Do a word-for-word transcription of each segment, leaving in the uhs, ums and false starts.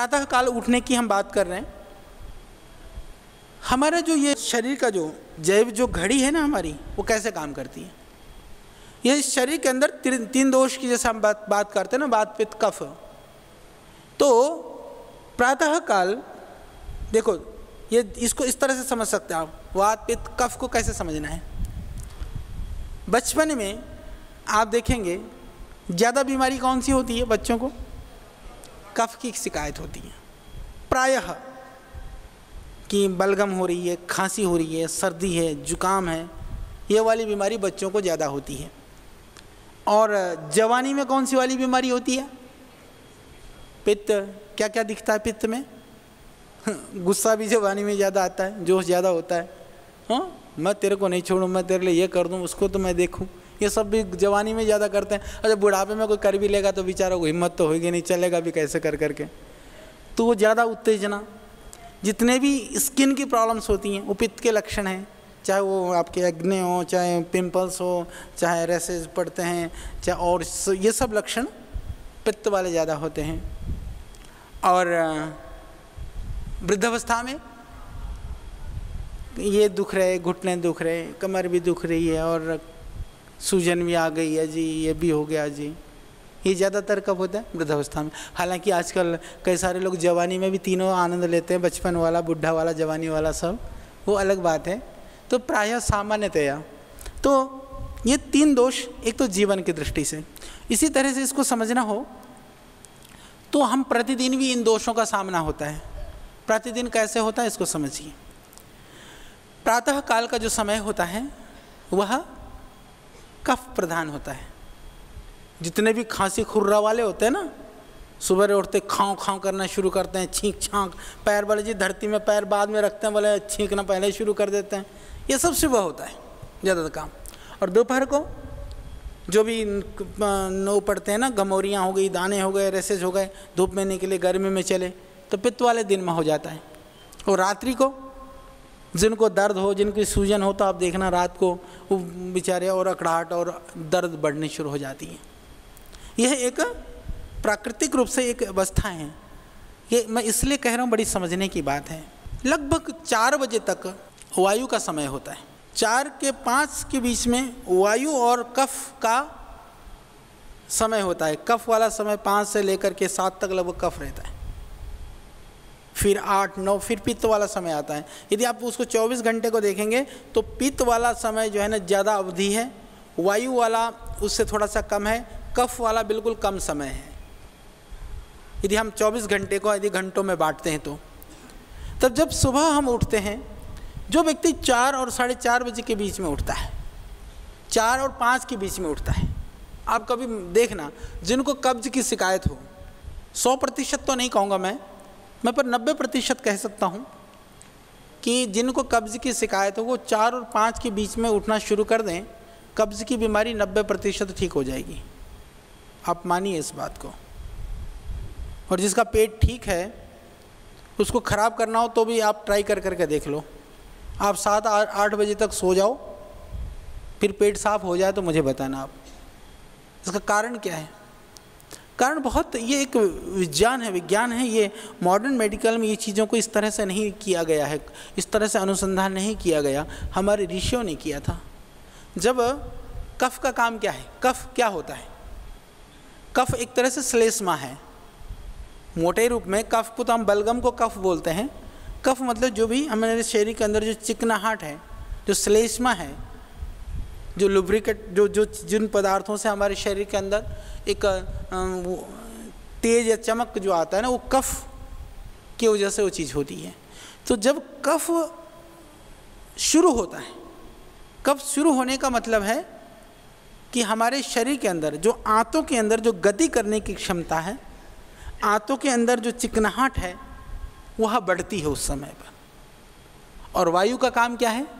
प्रातः काल उठने की हम बात कर रहे हैं। हमारा जो ये शरीर का जो जैव जो घड़ी है ना हमारी, वो कैसे काम करती है। ये इस शरीर के अंदर तीन दोष की जैसे हम बात बात करते हैं ना, वात पित्त कफ। तो प्रातः काल देखो, ये इसको इस तरह से समझ सकते हैं आप, वात पित्त कफ को कैसे समझना है। बचपन में आप देखेंगे ज़्यादा बीमारी कौन सी होती है बच्चों को, कफ की शिकायत होती है प्रायः, कि बलगम हो रही है, खांसी हो रही है, सर्दी है, जुकाम है, ये वाली बीमारी बच्चों को ज़्यादा होती है। और जवानी में कौन सी वाली बीमारी होती है, पित्त। क्या क्या दिखता है पित्त में, गुस्सा भी जवानी में ज़्यादा आता है, जोश ज़्यादा होता है। हाँ, मैं तेरे को नहीं छोड़ूँ, मैं तेरे लिए ये कर दूँ, उसको तो मैं देखूँ, ये सब भी जवानी में ज़्यादा करते हैं। अच्छा, बुढ़ापे में कोई कर भी लेगा तो बेचारा को हिम्मत तो होगी नहीं, चलेगा भी कैसे कर करके। तो वो ज़्यादा उत्तेजना, जितने भी स्किन की प्रॉब्लम्स होती हैं वो पित्त के लक्षण हैं, चाहे वो आपके एक्ने हो, चाहे पिंपल्स हो, चाहे रैसेज पड़ते हैं, चाहे और ये सब लक्षण पित्त वाले ज़्यादा होते हैं। और वृद्धावस्था में ये दुख रहे, घुटने दुख रहे, कमर भी दुख रही है, और सूजन भी आ गई है जी, ये भी हो गया जी, ये ज़्यादातर कब होता है, वृद्धावस्था में। हालांकि आजकल कई सारे लोग जवानी में भी तीनों आनंद लेते हैं, बचपन वाला, बुढ़ा वाला, जवानी वाला, सब वो अलग बात है। तो प्रायः सामान्यतया तो ये तीन दोष, एक तो जीवन की दृष्टि से, इसी तरह से इसको समझना हो तो हम प्रतिदिन भी इन दोषों का सामना होता है। प्रतिदिन कैसे होता है इसको समझिए। प्रातः काल का जो समय होता है वह कफ प्रधान होता है। जितने भी खांसी खुर्रा वाले होते हैं ना, सुबह उठते खाँव खाँव करना शुरू करते हैं, छींक छाँक, पैर वाले जी धरती में पैर बाद में रखते हैं, बोले छींकना पहले शुरू कर देते हैं, ये सब सुबह होता है ज़्यादातर काम। और दोपहर को जो भी नो पड़ते हैं ना, गमोरियाँ हो गई, दाने हो गए, रेसेस हो गए, धूप में निकले, गर्मी में चले, तो पित्त वाले दिन में हो जाता है। और रात्रि को जिनको दर्द हो, जिनकी सूजन हो, तो आप देखना रात को वो बेचारे और अकड़ाहट और दर्द बढ़नी शुरू हो जाती है। यह एक प्राकृतिक रूप से एक अवस्था है। ये मैं इसलिए कह रहा हूँ, बड़ी समझने की बात है। लगभग चार बजे तक वायु का समय होता है। चार के पाँच के बीच में वायु और कफ का समय होता है। कफ वाला समय पाँच से लेकर के सात तक लगभग कफ रहता है, फिर आठ नौ फिर पित्त वाला समय आता है। यदि आप उसको चौबीस घंटे को देखेंगे तो पित्त वाला समय जो है ना ज़्यादा अवधि है, वायु वाला उससे थोड़ा सा कम है, कफ वाला बिल्कुल कम समय है। यदि हम चौबीस घंटे को यदि घंटों में बांटते हैं तो तब जब सुबह हम उठते हैं, जो व्यक्ति चार और साढ़े चार बजे के बीच में उठता है, चार और पाँच के बीच में उठता है, आप कभी देखना जिनको कब्ज की शिकायत हो, सौ प्रतिशत तो नहीं कहूँगा मैं मैं पर नब्बे प्रतिशत कह सकता हूँ कि जिनको कब्ज की शिकायत हो वो चार और पाँच के बीच में उठना शुरू कर दें, कब्ज की बीमारी नब्बे प्रतिशत ठीक हो जाएगी। आप मानिए इस बात को। और जिसका पेट ठीक है, उसको ख़राब करना हो तो भी आप ट्राई कर करके देख लो। आप सात आठ बजे तक सो जाओ, फिर पेट साफ हो जाए तो मुझे बताना आप। इसका कारण क्या है? कारण बहुत, ये एक विज्ञान है, विज्ञान है। ये मॉडर्न मेडिकल में ये चीज़ों को इस तरह से नहीं किया गया है, इस तरह से अनुसंधान नहीं किया गया, हमारे ऋषियों ने किया था। जब कफ का काम क्या है, कफ क्या होता है? कफ एक तरह से श्लेष्मा है मोटे रूप में। कफ को तो हम बलगम को कफ बोलते हैं। कफ मतलब जो भी हमारे शरीर के अंदर जो चिकनाहट है, जो श्लेष्मा है, जो लुब्रिकेट, जो जो जिन पदार्थों से हमारे शरीर के अंदर एक तेज या चमक जो आता है ना, वो कफ की वजह से वो चीज़ होती है। तो जब कफ शुरू होता है, कफ शुरू होने का मतलब है कि हमारे शरीर के अंदर जो आंतों के अंदर जो गति करने की क्षमता है, आंतों के अंदर जो चिकनाहट है, वह बढ़ती है उस समय पर। और वायु का काम क्या है?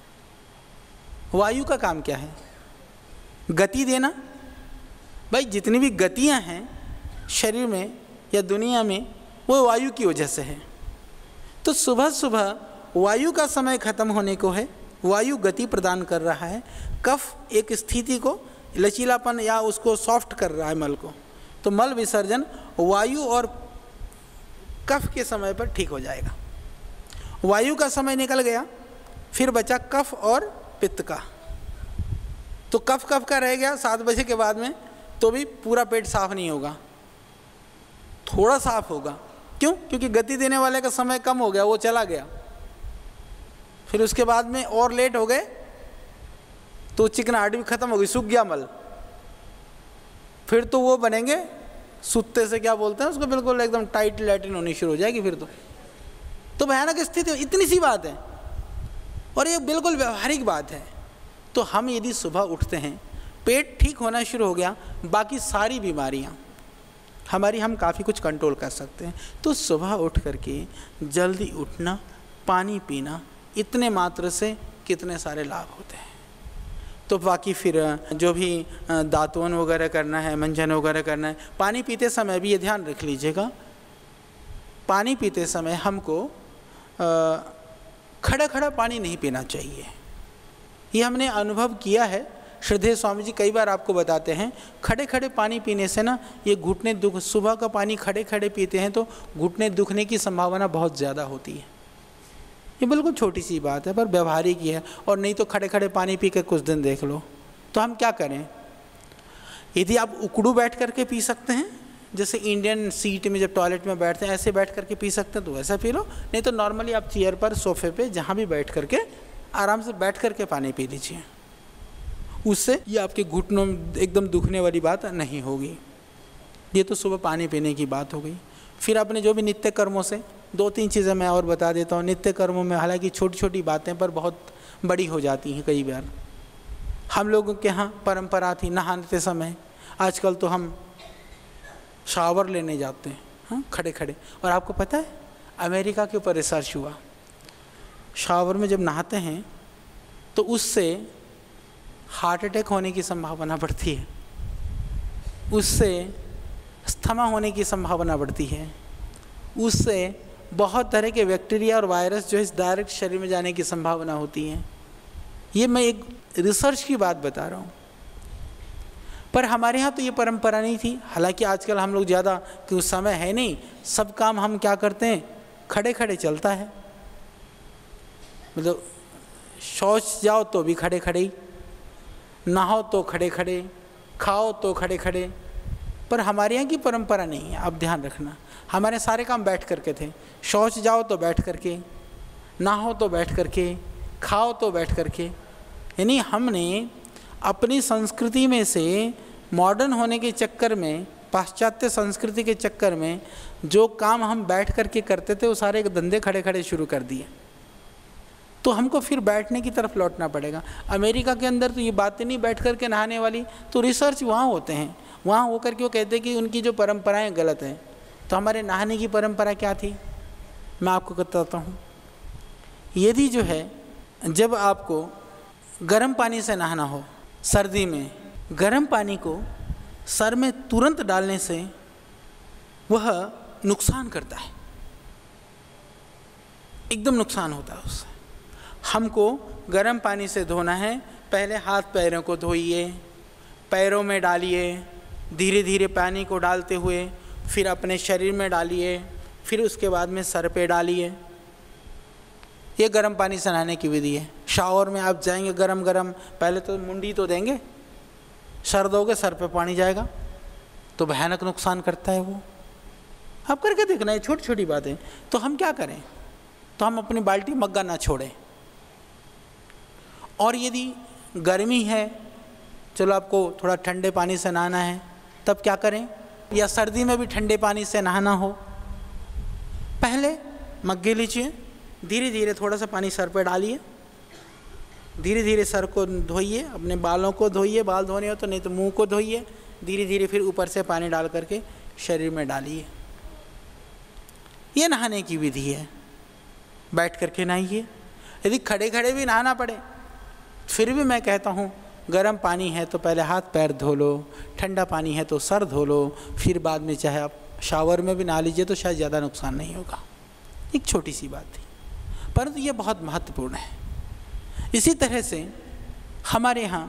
वायु का काम क्या है? गति देना। भाई जितनी भी गतियां हैं शरीर में या दुनिया में, वो वायु की वजह से है। तो सुबह सुबह वायु का समय खत्म होने को है, वायु गति प्रदान कर रहा है, कफ एक स्थिति को लचीलापन या उसको सॉफ्ट कर रहा है मल को। तो मल विसर्जन वायु और कफ के समय पर ठीक हो जाएगा। वायु का समय निकल गया, फिर बचा कफ और पित्त का। तो कफ कफ का रह गया सात बजे के बाद में, तो भी पूरा पेट साफ नहीं होगा, थोड़ा साफ होगा। क्यों? क्योंकि गति देने वाले का समय कम हो गया, वो चला गया। फिर उसके बाद में और लेट हो गए तो चिकनाहट भी खत्म हो गई, सूख गया मल। फिर तो वो बनेंगे सुत्ते से, क्या बोलते हैं उसको, बिल्कुल एकदम टाइट लैट्रिन होनी शुरू हो जाएगी फिर तो तो भयानक स्थिति। इतनी सी बात है और ये बिल्कुल व्यवहारिक बात है। तो हम यदि सुबह उठते हैं, पेट ठीक होना शुरू हो गया, बाकी सारी बीमारियां हमारी हम काफ़ी कुछ कंट्रोल कर सकते हैं। तो सुबह उठ करके जल्दी उठना, पानी पीना, इतने मात्र से कितने सारे लाभ होते हैं। तो बाकी फिर जो भी दातुन वगैरह करना है, मंजन वगैरह करना है, पानी पीते समय भी ये ध्यान रख लीजिएगा, पानी पीते समय हमको खड़ा खड़ा पानी नहीं पीना चाहिए। ये हमने अनुभव किया है। श्रद्धेय स्वामी जी कई बार आपको बताते हैं, खड़े खड़े पानी पीने से ना ये घुटने दुख, सुबह का पानी खड़े खड़े पीते हैं तो घुटने दुखने की संभावना बहुत ज़्यादा होती है। ये बिल्कुल छोटी सी बात है पर व्यवहारिक ही है। और नहीं तो खड़े खड़े पानी पी के कुछ दिन देख लो। तो हम क्या करें? यदि आप उकड़ू बैठ करके पी सकते हैं, जैसे इंडियन सीट में जब टॉयलेट में बैठते हैं ऐसे बैठ करके पी सकते हैं तो वैसा पी लो, नहीं तो नॉर्मली आप चेयर पर, सोफे पे, जहाँ भी बैठ करके आराम से बैठ करके पानी पी लीजिए। उससे ये आपके घुटनों में एकदम दुखने वाली बात नहीं होगी। ये तो सुबह पानी पीने की बात हो गई। फिर अपने जो भी नित्य कर्मों से दो तीन चीज़ें मैं और बता देता हूँ। नित्य कर्मों में हालांकि छोटी छोटी बातें पर बहुत बड़ी हो जाती हैं कई बार। हम लोगों के यहाँ परंपरा थी नहाते समय, आजकल तो हम शावर लेने जाते हैं हाँ खड़े खड़े। और आपको पता है अमेरिका के ऊपर रिसर्च हुआ, शावर में जब नहाते हैं तो उससे हार्ट अटैक होने की संभावना बढ़ती है, उससे अस्थमा होने की संभावना बढ़ती है, उससे बहुत तरह के बैक्टीरिया और वायरस जो है डायरेक्ट शरीर में जाने की संभावना होती है। ये मैं एक रिसर्च की बात बता रहा हूँ। पर हमारे यहाँ तो ये परंपरा नहीं थी। हालांकि आजकल हम लोग ज़्यादा, क्योंकि समय है नहीं, सब काम हम क्या करते हैं, खड़े खड़े चलता है। मतलब शौच जाओ तो भी खड़े खड़े ही, नहाओ तो खड़े खड़े, खाओ तो खड़े खड़े। पर हमारे यहाँ की परंपरा नहीं है, आप ध्यान रखना। हमारे सारे काम बैठ करके थे। शौच जाओ तो बैठ करके, नहाओ तो बैठ करके, खाओ तो बैठ करके। यानी हमने अपनी संस्कृति में से मॉडर्न होने के चक्कर में, पाश्चात्य संस्कृति के चक्कर में जो काम हम बैठ करके करते थे वो सारे धंधे खड़े खड़े शुरू कर दिए। तो हमको फिर बैठने की तरफ लौटना पड़ेगा। अमेरिका के अंदर तो ये बातें नहीं बैठ करके नहाने वाली, तो रिसर्च वहाँ होते हैं। वहाँ होकर के वो कहते हैं कि उनकी जो परंपराएं गलत हैं। तो हमारे नहाने की परंपरा क्या थी, मैं आपको बताता हूँ। यदि जो है जब आपको गर्म पानी से नहाना हो सर्दी में, गर्म पानी को सर में तुरंत डालने से वह नुकसान करता है, एकदम नुकसान होता है उससे। हमको गर्म पानी से धोना है, पहले हाथ पैरों को धोइए, पैरों में डालिए, धीरे धीरे पानी को डालते हुए फिर अपने शरीर में डालिए, फिर उसके बाद में सर पे डालिए। ये गर्म पानी से नहाने की विधि है। शावर में आप जाएंगे गरम गरम, पहले तो मुंडी तो देंगे, सर दोगे, सर पे पानी जाएगा तो भयानक नुकसान करता है वो। आप करके देखना, ये छोटी छोटी बातें। तो हम क्या करें, तो हम अपनी बाल्टी मग्गा ना छोड़ें। और यदि गर्मी है, चलो आपको थोड़ा ठंडे पानी से नहाना है, तब क्या करें, या सर्दी में भी ठंडे पानी से नहाना हो, पहले मग्गे लीजिए, धीरे धीरे थोड़ा सा पानी सर पर डालिए, धीरे धीरे सर को धोइए, अपने बालों को धोइए, बाल धोने हो तो, नहीं तो मुंह को धोइए, धीरे धीरे फिर ऊपर से पानी डाल करके शरीर में डालिए। ये नहाने की विधि है। बैठ करके नहाइए। यदि खड़े खड़े भी नहाना पड़े फिर भी मैं कहता हूँ, गर्म पानी है तो पहले हाथ पैर धो लो, ठंडा पानी है तो सर धो लो, फिर बाद में चाहे आप शावर में भी नहा लीजिए तो शायद ज़्यादा नुकसान नहीं होगा। एक छोटी सी बात थी, परंतु ये बहुत महत्वपूर्ण है। इसी तरह से हमारे यहाँ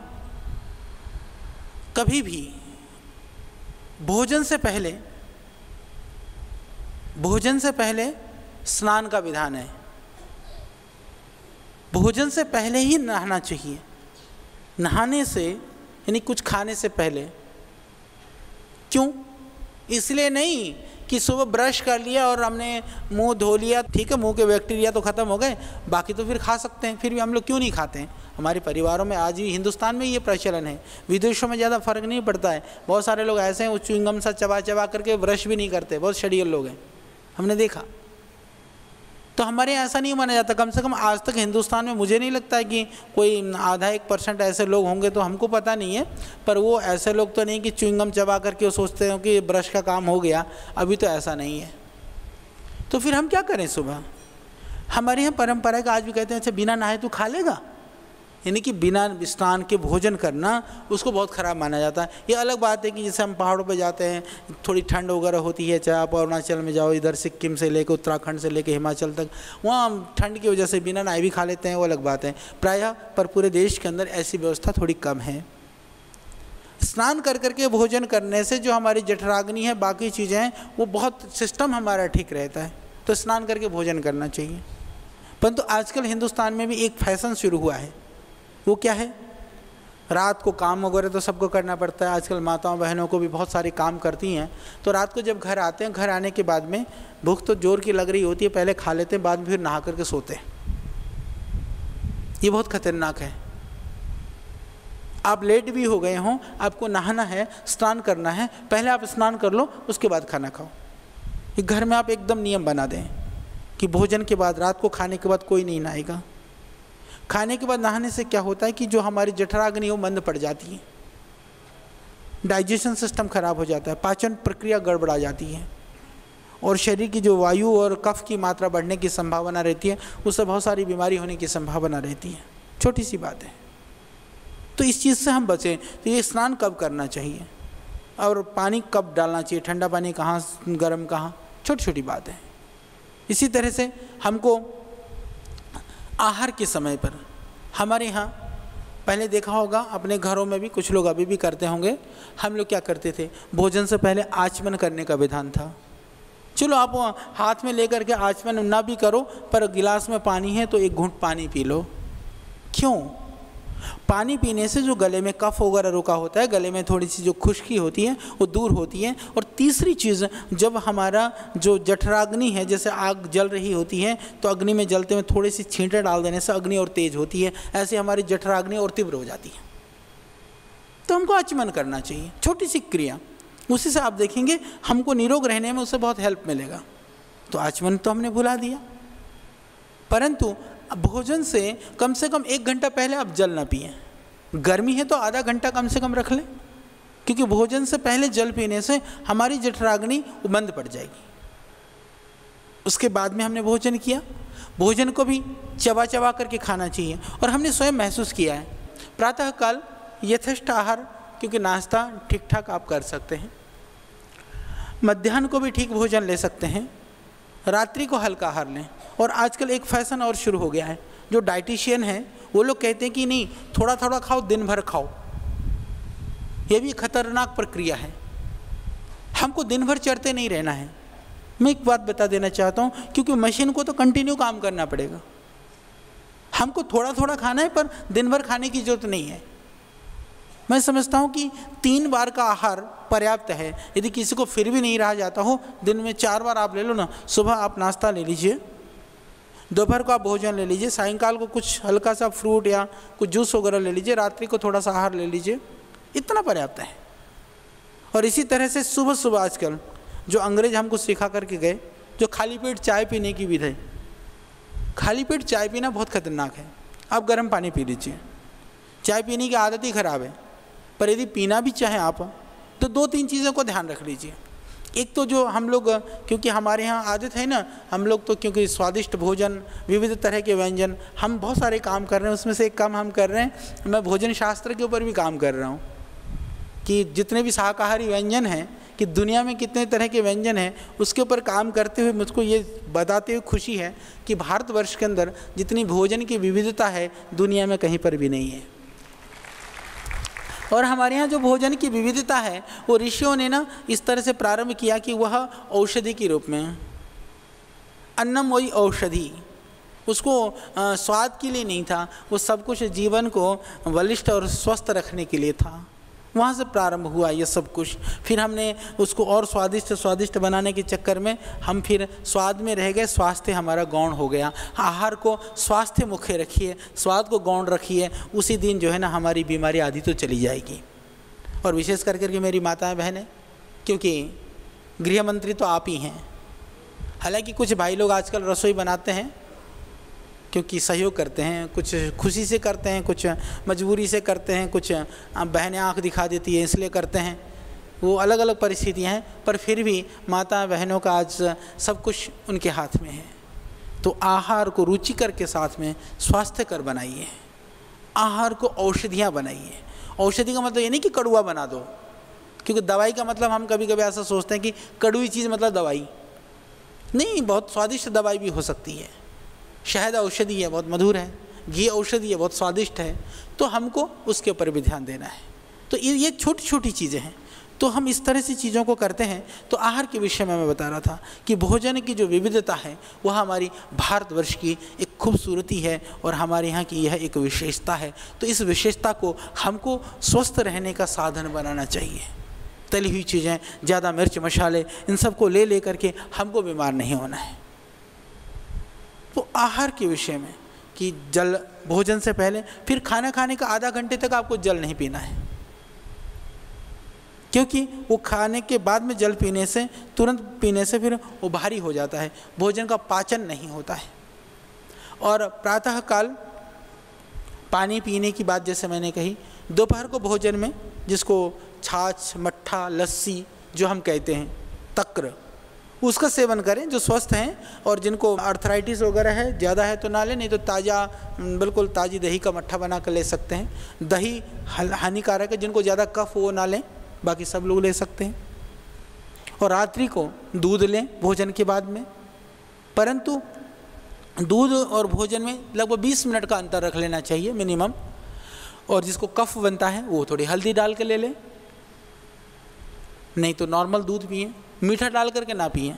कभी भी भोजन से पहले भोजन से पहले स्नान का विधान है। भोजन से पहले ही नहाना चाहिए। नहाने से यानी कुछ खाने से पहले। क्यों? इसलिए नहीं कि सुबह ब्रश कर लिया और हमने मुंह धो लिया, ठीक है, मुंह के बैक्टीरिया तो ख़त्म हो गए, बाकी तो फिर खा सकते हैं। फिर भी हम लोग क्यों नहीं खाते हैं? हमारे परिवारों में आज भी, हिंदुस्तान में ये प्रचलन है, विदेशों में ज़्यादा फर्क नहीं पड़ता है। बहुत सारे लोग ऐसे हैं वो च्युइंगम सा चबा चबा करके ब्रश भी नहीं करते, बहुत शरीर लोग हैं, हमने देखा। तो हमारे यहाँ ऐसा नहीं माना जाता। कम से कम आज तक हिंदुस्तान में मुझे नहीं लगता है कि कोई आधा एक परसेंट ऐसे लोग होंगे, तो हमको पता नहीं है, पर वो ऐसे लोग तो नहीं कि च्युइंगम चबा करके वो सोचते हो कि ब्रश का काम हो गया। अभी तो ऐसा नहीं है। तो फिर हम क्या करें? सुबह हमारे यहाँ परंपरा है कि आज भी कहते हैं अच्छा बिना नहाए तू खा लेगा, यानी कि बिना स्नान के भोजन करना उसको बहुत ख़राब माना जाता है। ये अलग बात है कि जैसे हम पहाड़ों पे जाते हैं, थोड़ी ठंड वगैरह होती है, चाहे आप अरुणाचल में जाओ, इधर सिक्किम से लेकर उत्तराखंड से लेकर हिमाचल तक, वहाँ ठंड की वजह से बिना नहाए भी खा लेते हैं, वो अलग बात है। प्रायः पर पूरे देश के अंदर ऐसी व्यवस्था थोड़ी कम है। स्नान कर करके भोजन करने से जो हमारी जठराग्नि है, बाकी चीज़ें हैं, वो बहुत सिस्टम हमारा ठीक रहता है। तो स्नान करके भोजन करना चाहिए। परंतु आजकल हिंदुस्तान में भी एक फैशन शुरू हुआ है। वो क्या है? रात को काम वगैरह तो सबको करना पड़ता है। आजकल माताओं बहनों को भी बहुत सारे काम करती हैं, तो रात को जब घर आते हैं, घर आने के बाद में भूख तो जोर की लग रही होती है, पहले खा लेते हैं, बाद में फिर नहा करके सोते हैं। ये बहुत खतरनाक है। आप लेट भी हो गए हों, आपको नहाना है, स्नान करना है, पहले आप स्नान कर लो, उसके बाद खाना खाओ। ये घर में आप एकदम नियम बना दें कि भोजन के बाद, रात को खाने के बाद कोई नहीं नहाएगा। खाने के बाद नहाने से क्या होता है कि जो हमारी जठराग्नि है वो मंद पड़ जाती है, डाइजेशन सिस्टम खराब हो जाता है, पाचन प्रक्रिया गड़बड़ा जाती है, और शरीर की जो वायु और कफ की मात्रा बढ़ने की संभावना रहती है, उससे बहुत सारी बीमारी होने की संभावना रहती है। छोटी सी बात है। तो इस चीज़ से हम बचें। तो ये स्नान कब करना चाहिए और पानी कब डालना चाहिए, ठंडा पानी कहाँ, गर्म कहाँ, छोटी छोटी बात है। इसी तरह से हमको आहार के समय पर, हमारे यहाँ पहले देखा होगा, अपने घरों में भी कुछ लोग अभी भी करते होंगे, हम लोग क्या करते थे, भोजन से पहले आचमन करने का विधान था। चलो आप हाथ में लेकर के आचमन ना भी करो, पर गिलास में पानी है तो एक घूंट पानी पी लो। क्यों? पानी पीने से जो गले में कफ वगैरह रुका होता है, गले में थोड़ी सी जो खुश्की होती है वो दूर होती है। और तीसरी चीज़, जब हमारा जो जठराग्नि है, जैसे आग जल रही होती है तो अग्नि में जलते हुए थोड़ी सी छींटे डाल देने से अग्नि और तेज होती है, ऐसे हमारी जठराग्नि और तीव्र हो जाती है। तो हमको आचमन करना चाहिए, छोटी सी क्रिया, उसी से आप देखेंगे हमको निरोग रहने में उससे बहुत हेल्प मिलेगा। तो आचमन तो हमने भुला दिया। परंतु भोजन से कम से कम एक घंटा पहले आप जल ना पिएं। गर्मी है तो आधा घंटा कम से कम रख लें, क्योंकि भोजन से पहले जल पीने से हमारी जठराग्नि मंद पड़ जाएगी। उसके बाद में हमने भोजन किया, भोजन को भी चबा चबा करके खाना चाहिए। और हमने स्वयं महसूस किया है, प्रातःकाल यथेष्ट आहार, क्योंकि नाश्ता ठीक ठाक आप कर सकते हैं, मध्याह्न को भी ठीक भोजन ले सकते हैं, रात्रि को हल्का आहार लें। और आजकल एक फैशन और शुरू हो गया है, जो डाइटिशियन है वो लोग कहते हैं कि नहीं, थोड़ा थोड़ा खाओ, दिन भर खाओ। ये भी खतरनाक प्रक्रिया है। हमको दिन भर चढ़ते नहीं रहना है। मैं एक बात बता देना चाहता हूँ, क्योंकि मशीन को तो कंटिन्यू काम करना पड़ेगा, हमको थोड़ा थोड़ा खाना है, पर दिन भर खाने की जरूरत नहीं है। मैं समझता हूँ कि तीन बार का आहार पर्याप्त है। यदि किसी को फिर भी नहीं रहा जाता हो, दिन में चार बार आप ले लो ना। सुबह आप नाश्ता ले लीजिए, दोपहर को आप भोजन ले लीजिए, सायंकाल को कुछ हल्का सा फ्रूट या कुछ जूस वगैरह ले लीजिए, रात्रि को थोड़ा सा आहार ले लीजिए, इतना पर्याप्त है। और इसी तरह से सुबह सुबह आजकल जो अंग्रेज हमको सिखा करके गए, जो खाली पेट चाय पीने की विधि, खाली पेट चाय पीना बहुत खतरनाक है। आप गर्म पानी पी लीजिए, चाय पीने की आदत ही खराब है। पर यदि पीना भी चाहें आप, तो दो तीन चीज़ों को ध्यान रख लीजिए। एक तो जो हम लोग, क्योंकि हमारे यहाँ आदत है ना, हम लोग तो क्योंकि स्वादिष्ट भोजन, विविध तरह के व्यंजन, हम बहुत सारे काम कर रहे हैं, उसमें से एक काम हम कर रहे हैं, मैं भोजन शास्त्र के ऊपर भी काम कर रहा हूँ कि जितने भी शाकाहारी व्यंजन हैं, कि दुनिया में कितने तरह के व्यंजन हैं, उसके ऊपर काम करते हुए मुझको ये बताते हुए खुशी है कि भारतवर्ष के अंदर जितनी भोजन की विविधता है, दुनिया में कहीं पर भी नहीं है। और हमारे यहाँ जो भोजन की विविधता है, वो ऋषियों ने ना इस तरह से प्रारंभ किया कि वह औषधि के रूप में, अन्नम वही औषधि, उसको आ, स्वाद के लिए नहीं था, वो सब कुछ जीवन को बलिष्ठ और स्वस्थ रखने के लिए था। वहाँ से प्रारंभ हुआ ये सब कुछ। फिर हमने उसको और स्वादिष्ट स्वादिष्ट बनाने के चक्कर में हम फिर स्वाद में रह गए, स्वास्थ्य हमारा गौण हो गया। आहार को स्वास्थ्य मुख्य रखिए, स्वाद को गौण रखिए, उसी दिन जो है ना हमारी बीमारी आधी तो चली जाएगी। और विशेष कर करके मेरी माताएं बहनें, क्योंकि गृह मंत्री तो आप ही हैं। हालांकि कुछ भाई लोग आजकल रसोई बनाते हैं क्योंकि सहयोग करते हैं, कुछ खुशी से करते हैं, कुछ मजबूरी से करते हैं, कुछ बहनें आंख दिखा देती है इसलिए करते हैं, वो अलग अलग परिस्थितियां हैं। पर फिर भी माता बहनों का आज सब कुछ उनके हाथ में है। तो आहार को रुचिकर के साथ में स्वास्थ्यकर बनाइए, आहार को औषधियाँ बनाइए। औषधि का मतलब ये नहीं कि कड़वा बना दो, क्योंकि दवाई का मतलब हम कभी कभी ऐसा सोचते हैं कि कड़वी चीज़ मतलब दवाई नहीं, बहुत स्वादिष्ट दवाई भी हो सकती है। शहद औषधि है, बहुत मधुर है, घी औषधि है, बहुत स्वादिष्ट है, तो हमको उसके ऊपर भी ध्यान देना है। तो ये ये छोटी छोटी चीज़ें हैं, तो हम इस तरह से चीज़ों को करते हैं। तो आहार के विषय में मैं बता रहा था कि भोजन की जो विविधता है वह हमारी भारतवर्ष की एक खूबसूरती है और हमारे यहाँ की यह एक विशेषता है। तो इस विशेषता को हमको स्वस्थ रहने का साधन बनाना चाहिए। तली हुई चीज़ें, ज़्यादा मिर्च मसाले, इन सबको ले ले करके हमको बीमार नहीं होना है। तो आहार के विषय में कि जल, भोजन से पहले, फिर खाना खाने का आधा घंटे तक आपको जल नहीं पीना है, क्योंकि वो खाने के बाद में जल पीने से, तुरंत पीने से फिर वो भारी हो जाता है, भोजन का पाचन नहीं होता है। और प्रातः काल पानी पीने की बात जैसे मैंने कही, दोपहर को भोजन में जिसको छाछ, मट्ठा, लस्सी जो हम कहते हैं, तक्र, उसका सेवन करें जो स्वस्थ हैं। और जिनको आर्थराइटिस वगैरह है, ज़्यादा है तो ना लें, नहीं तो ताज़ा, बिल्कुल ताज़ी दही का मट्ठा बना कर ले सकते हैं। दही हानिकारक है, जिनको ज़्यादा कफ हो वो ना लें, बाकी सब लोग ले सकते हैं। और रात्रि को दूध लें भोजन के बाद में, परंतु दूध और भोजन में लगभग बीस मिनट का अंतर रख लेना चाहिए मिनिमम। और जिसको कफ बनता है वो थोड़ी हल्दी डाल के ले लें, नहीं तो नॉर्मल दूध पिएं, मीठा डाल करके ना पिएं।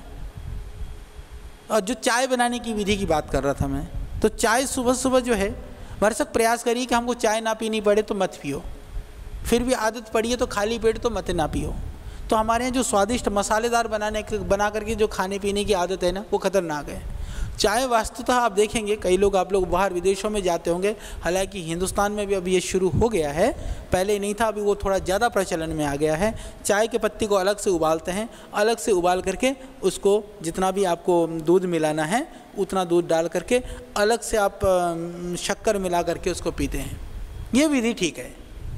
और जो चाय बनाने की विधि की बात कर रहा था मैं, तो चाय सुबह सुबह जो है, भरसक प्रयास करिए कि हमको चाय ना पीनी पड़े तो मत पियो। फिर भी आदत पड़ी है तो खाली पेट तो मत ना पियो। तो हमारे यहाँ जो स्वादिष्ट मसालेदार बनाने के बना करके जो खाने पीने की आदत है ना, वो खतरनाक है। चाय वास्तुतः आप देखेंगे, कई लोग, आप लोग बाहर विदेशों में जाते होंगे, हालांकि हिंदुस्तान में भी अभी ये शुरू हो गया है, पहले नहीं था, अभी वो थोड़ा ज़्यादा प्रचलन में आ गया है। चाय के पत्ती को अलग से उबालते हैं, अलग से उबाल करके उसको जितना भी आपको दूध मिलाना है उतना दूध डाल करके अलग से आप शक्कर मिला करके उसको पीते हैं। ये विधि ठीक है।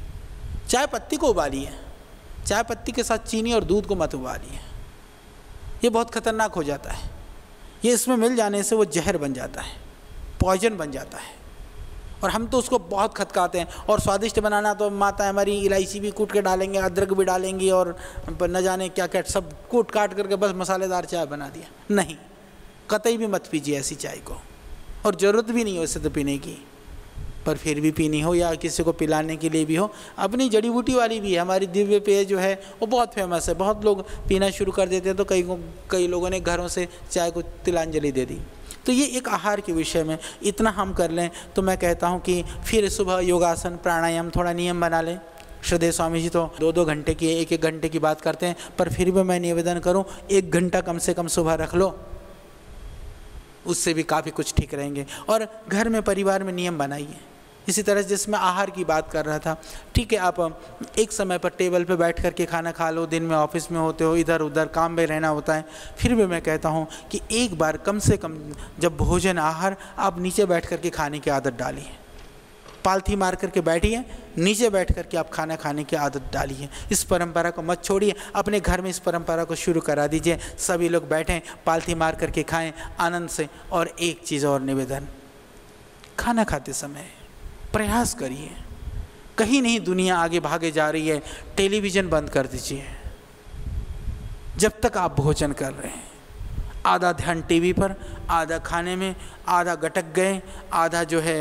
चाय पत्ती को उबालिए, चाय पत्ती के साथ चीनी और दूध को मत उबालिए, ये बहुत खतरनाक हो जाता है। ये इसमें मिल जाने से वो जहर बन जाता है, पॉइजन बन जाता है, और हम तो उसको बहुत खटकाते हैं। और स्वादिष्ट बनाना तो माता हमारी इलायची भी कूट के डालेंगे, अदरक भी डालेंगी, और न जाने क्या क्या सब कूट काट करके बस मसालेदार चाय बना दिया। नहीं, कतई भी मत पीजिए ऐसी चाय को, और ज़रूरत भी नहीं हो इसे तो पीने की, पर फिर भी पीनी हो या किसी को पिलाने के लिए भी हो। अपनी जड़ी बूटी वाली भी है, हमारी दिव्य पेय जो है वो बहुत फेमस है, बहुत लोग पीना शुरू कर देते हैं। तो कई कई लोगों ने घरों से चाय को तिलांजलि दे दी। तो ये एक आहार के विषय में इतना हम कर लें तो मैं कहता हूँ कि फिर सुबह योगासन, प्राणायाम थोड़ा नियम बना लें। श्रद्धेय स्वामी जी तो दो दो घंटे की, एक एक घंटे की बात करते हैं, पर फिर भी मैं निवेदन करूँ, एक घंटा कम से कम सुबह रख लो, उससे भी काफ़ी कुछ ठीक रहेंगे। और घर में, परिवार में नियम बनाइए। इसी तरह से जिसमें आहार की बात कर रहा था, ठीक है, आप एक समय पर टेबल पे बैठ करके खाना खा लो, दिन में ऑफिस में होते हो, इधर उधर काम में रहना होता है, फिर भी मैं कहता हूँ कि एक बार कम से कम जब भोजन, आहार, आप नीचे बैठ करके खाने की आदत डालिए। पालथी मार करके बैठिए, नीचे बैठ करके आप खाना खाने की आदत डालिए। इस परंपरा को मत छोड़िए, अपने घर में इस परंपरा को शुरू करा दीजिए। सभी लोग बैठें, पालथी मार करके खाएँ आनंद से। और एक चीज़ और निवेदन, खाना खाते समय प्रयास करिए, कहीं नहीं दुनिया आगे भागे जा रही है, टेलीविज़न बंद कर दीजिए जब तक आप भोजन कर रहे हैं। आधा ध्यान टीवी पर, आधा खाने में, आधा गटक गए, आधा जो है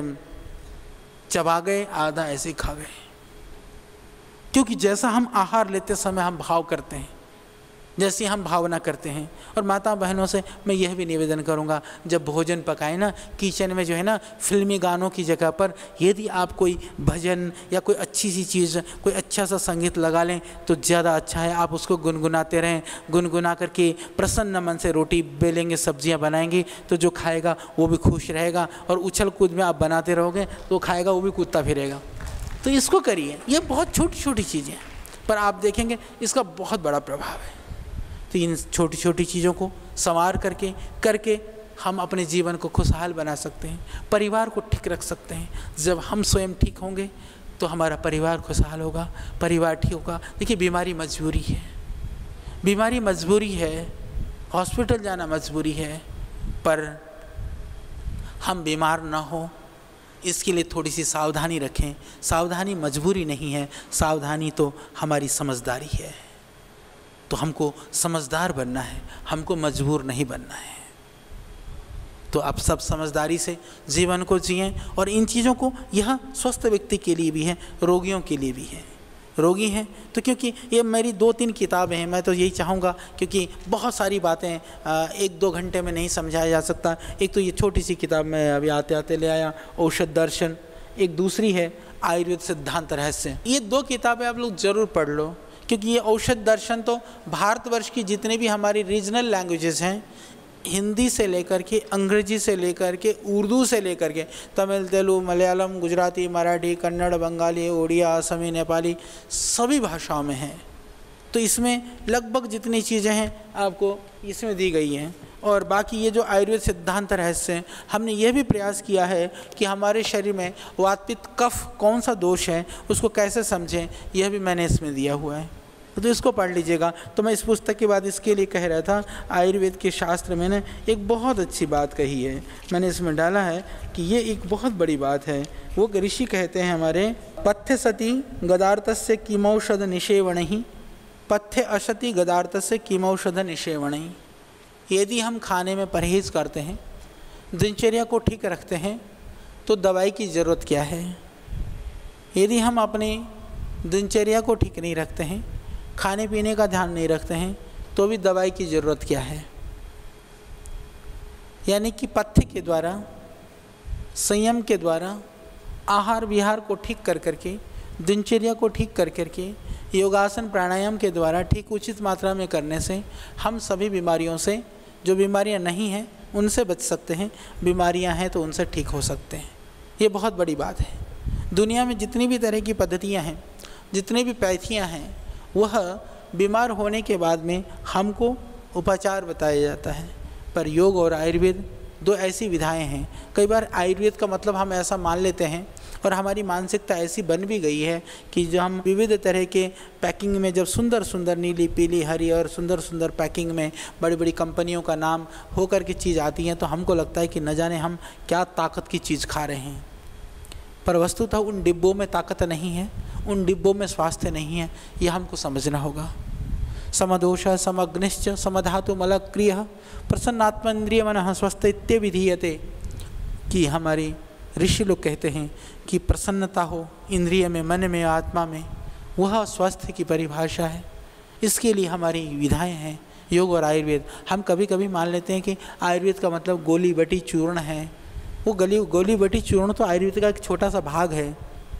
चबा गए, आधा ऐसे ही खा गए। क्योंकि जैसा हम आहार लेते समय हम भाव करते हैं, जैसी हम भावना करते हैं। और माता बहनों से मैं यह भी निवेदन करूंगा, जब भोजन पकाएं ना, किचन में जो है ना फिल्मी गानों की जगह पर यदि आप कोई भजन या कोई अच्छी सी चीज़, कोई अच्छा सा संगीत लगा लें तो ज़्यादा अच्छा है। आप उसको गुनगुनाते रहें, गुनगुना करके प्रसन्न मन से रोटी बेलेंगे, सब्जियां बनाएंगे, तो जो खाएगा वो भी खुश रहेगा। और उछल कूद में आप बनाते रहोगे तो खाएगा वो भी कूदता फिरेगा। तो इसको करिए, ये बहुत छोटी छोटी चीज़ें पर आप देखेंगे इसका बहुत बड़ा प्रभाव है। तो इन छोटी छोटी चीज़ों को संवार करके करके हम अपने जीवन को खुशहाल बना सकते हैं, परिवार को ठीक रख सकते हैं। जब हम स्वयं ठीक होंगे तो हमारा परिवार खुशहाल होगा, परिवार ठीक होगा। देखिए, बीमारी मजबूरी है, बीमारी मजबूरी है, हॉस्पिटल जाना मजबूरी है, पर हम बीमार ना हो इसके लिए थोड़ी सी सावधानी रखें। सावधानी मजबूरी नहीं है, सावधानी तो हमारी समझदारी है। तो हमको समझदार बनना है, हमको मजबूर नहीं बनना है। तो आप सब समझदारी से जीवन को जिएं। और इन चीज़ों को, यह स्वस्थ व्यक्ति के लिए भी है, रोगियों के लिए भी है। रोगी हैं तो, क्योंकि ये मेरी दो तीन किताबें हैं, मैं तो यही चाहूँगा, क्योंकि बहुत सारी बातें एक दो घंटे में नहीं समझाया जा सकता। एक तो ये छोटी सी किताब मैं अभी आते आते ले आया, औषध दर्शन, एक दूसरी है आयुर्वेद सिद्धांत रहस्य। ये दो किताबें आप लोग ज़रूर पढ़ लो, क्योंकि ये औषध दर्शन तो भारतवर्ष की जितने भी हमारी रीजनल लैंग्वेजेस हैं, हिंदी से लेकर के, अंग्रेजी से लेकर के, उर्दू से लेकर के, तमिल, तेलुगु, मलयालम, गुजराती, मराठी, कन्नड़, बंगाली, उड़िया, असमी, नेपाली, सभी भाषाओं में है। तो इसमें लगभग जितनी चीज़ें हैं आपको इसमें दी गई हैं। और बाकी ये जो आयुर्वेद सिद्धांत रहस्य है, हमने ये भी प्रयास किया है कि हमारे शरीर में वात पित्त कफ कौन सा दोष है उसको कैसे समझें, यह भी मैंने इसमें दिया हुआ है। तो इसको पढ़ लीजिएगा। तो मैं इस पुस्तक के बाद इसके लिए कह रहा था, आयुर्वेद के शास्त्र में ने एक बहुत अच्छी बात कही है, मैंने इसमें डाला है कि ये एक बहुत बड़ी बात है। वो ऋषि कहते हैं हमारे, पथ्य सती गदार्थस्य किमौषध निषेवणहि, पथ्य असति गदार्थस्य किमौषध निषेवणहि। यदि हम खाने में परहेज़ करते हैं, दिनचर्या को ठीक रखते हैं, तो दवाई की ज़रूरत क्या है। यदि हम अपनी दिनचर्या को ठीक नहीं रखते हैं, खाने पीने का ध्यान नहीं रखते हैं, तो भी दवाई की ज़रूरत क्या है। यानी कि पथ्य के द्वारा, संयम के द्वारा, आहार विहार को ठीक कर करके, दिनचर्या को ठीक कर करके, योगासन प्राणायाम के द्वारा ठीक उचित मात्रा में करने से हम सभी बीमारियों से, जो बीमारियां नहीं हैं उनसे बच सकते हैं, बीमारियां हैं तो उनसे ठीक हो सकते हैं। ये बहुत बड़ी बात है। दुनिया में जितनी भी तरह की पद्धतियां हैं, जितनी भी पैथियां हैं, वह बीमार होने के बाद में हमको उपचार बताया जाता है। पर योग और आयुर्वेद दो ऐसी विधाएं हैं। कई बार आयुर्वेद का मतलब हम ऐसा मान लेते हैं, और हमारी मानसिकता ऐसी बन भी गई है कि जो हम विविध तरह के पैकिंग में, जब सुंदर सुंदर नीली, पीली, हरी और सुंदर सुंदर पैकिंग में बड़ी बड़ी कंपनियों का नाम होकर के चीज़ आती हैं, तो हमको लगता है कि न जाने हम क्या ताकत की चीज़ खा रहे हैं। पर वस्तुतः उन डिब्बों में ताकत नहीं है, उन डिब्बों में स्वास्थ्य नहीं है। यह हमको समझना होगा। समदोष समग्निश्च समधातु मलक्रिय प्रसन्नात्मेन्द्रिय मनः स्वस्थ इत्यभिधीयते। कि हमारे ऋषि लोग कहते हैं कि प्रसन्नता हो इंद्रिय में, मन में, आत्मा में, वह स्वास्थ्य की परिभाषा है। इसके लिए हमारी विधाएं हैं योग और आयुर्वेद। हम कभी कभी मान लेते हैं कि आयुर्वेद का मतलब गोली बटी चूर्ण है। वो गली गोली बटी चूर्ण तो आयुर्वेद का एक छोटा सा भाग है।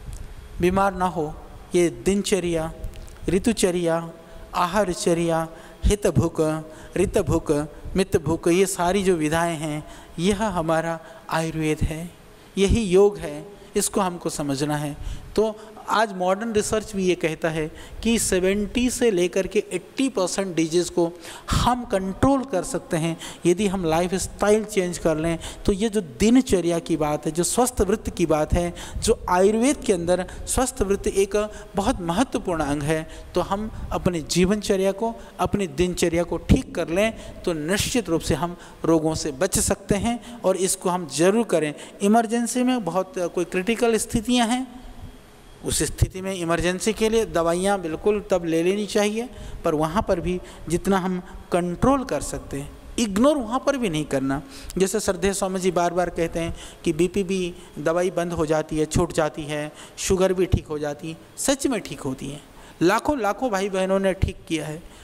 बीमार ना हो, ये दिनचर्या, ऋतुचर्या, आहारचर्या, हित भूख, ऋत भूख, मित भूख, ये सारी जो विधाएं हैं, यह हमारा आयुर्वेद है, यही योग है। इसको हमको समझना है। तो आज मॉडर्न रिसर्च भी ये कहता है कि सत्तर से लेकर के अस्सी परसेंट डिजीज़ को हम कंट्रोल कर सकते हैं यदि हम लाइफ स्टाइल चेंज कर लें। तो ये जो दिनचर्या की बात है, जो स्वस्थ वृत्त की बात है, जो आयुर्वेद के अंदर स्वस्थ वृत्त एक बहुत महत्वपूर्ण अंग है, तो हम अपने जीवनचर्या को, अपनी दिनचर्या को ठीक कर लें तो निश्चित रूप से हम रोगों से बच सकते हैं। और इसको हम ज़रूर करें। इमरजेंसी में बहुत कोई क्रिटिकल स्थितियाँ हैं, उस स्थिति में इमरजेंसी के लिए दवाइयाँ बिल्कुल तब ले लेनी चाहिए, पर वहाँ पर भी जितना हम कंट्रोल कर सकते हैं, इग्नोर वहाँ पर भी नहीं करना। जैसे श्रद्धेय स्वामी जी बार बार कहते हैं कि बीपी भी दवाई बंद हो जाती है, छूट जाती है, शुगर भी ठीक हो जाती है। सच में ठीक होती है, लाखों लाखों भाई बहनों ने ठीक किया है।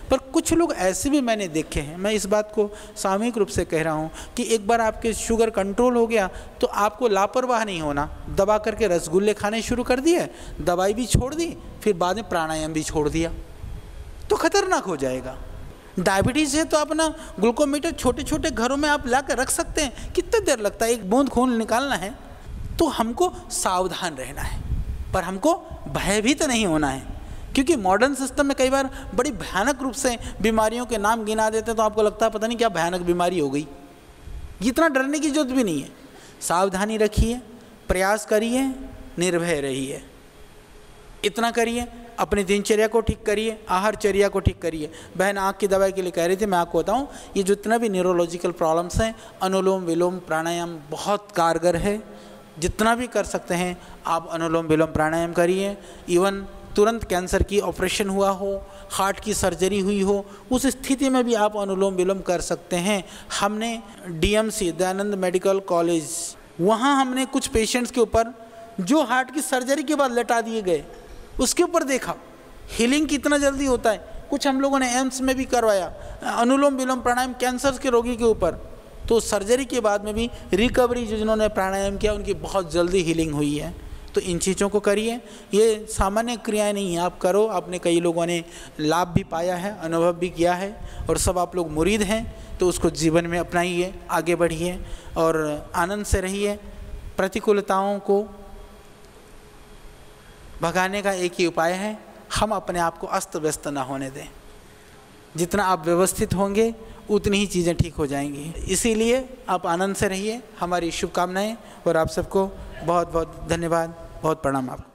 पर कुछ लोग ऐसे भी मैंने देखे हैं, मैं इस बात को सामूहिक रूप से कह रहा हूँ कि एक बार आपके शुगर कंट्रोल हो गया तो आपको लापरवाह नहीं होना। दबा करके रसगुल्ले खाने शुरू कर दिए, दवाई भी छोड़ दी, फिर बाद में प्राणायाम भी छोड़ दिया तो खतरनाक हो जाएगा। डायबिटीज़ है तो अपना ग्लूकोमीटर छोटे छोटे घरों में आप ला कर रख सकते हैं, कितने देर लगता है, एक बूंद खून निकालना है। तो हमको सावधान रहना है, पर हमको भयभीत नहीं होना है, क्योंकि मॉडर्न सिस्टम में कई बार बड़ी भयानक रूप से बीमारियों के नाम गिना देते हैं तो आपको लगता है पता नहीं क्या भयानक बीमारी हो गई। इतना डरने की जरूरत भी नहीं है। सावधानी रखिए, प्रयास करिए, निर्भय रहिए, इतना करिए। अपनी दिनचर्या को ठीक करिए, आहारचर्या को ठीक करिए। बहन आँख की दवाई के लिए कह रही थी, मैं आपको बताऊँ, ये जितना भी न्यूरोलॉजिकल प्रॉब्लम्स हैं, अनुलोम विलोम प्राणायाम बहुत कारगर है। जितना भी कर सकते हैं आप अनुलोम विलोम प्राणायाम करिए। इवन तुरंत कैंसर की ऑपरेशन हुआ हो, हार्ट की सर्जरी हुई हो, उस स्थिति में भी आप अनुलोम विलोम कर सकते हैं। हमने डीएमसी दयानंद मेडिकल कॉलेज, वहाँ हमने कुछ पेशेंट्स के ऊपर जो हार्ट की सर्जरी के बाद लटा दिए गए, उसके ऊपर देखा हीलिंग कितना जल्दी होता है। कुछ हम लोगों ने एम्स में भी करवाया अनुलोम विलोम प्राणायाम कैंसर के रोगी के ऊपर, तो सर्जरी के बाद में भी रिकवरी जो जिन्होंने प्राणायाम किया उनकी बहुत जल्दी हीलिंग हुई है। तो इन चीज़ों को करिए, ये सामान्य क्रियाएं नहीं हैं, आप करो। आपने कई लोगों ने लाभ भी पाया है, अनुभव भी किया है, और सब आप लोग मुरीद हैं तो उसको जीवन में अपनाइए, आगे बढ़िए और आनंद से रहिए। प्रतिकूलताओं को भगाने का एक ही उपाय है, हम अपने आप को अस्त व्यस्त ना होने दें। जितना आप व्यवस्थित होंगे उतनी ही चीज़ें ठीक हो जाएंगी। इसीलिए आप आनंद से रहिए, हमारी शुभकामनाएं, और आप सबको बहुत बहुत धन्यवाद, बहुत प्रणाम आपको।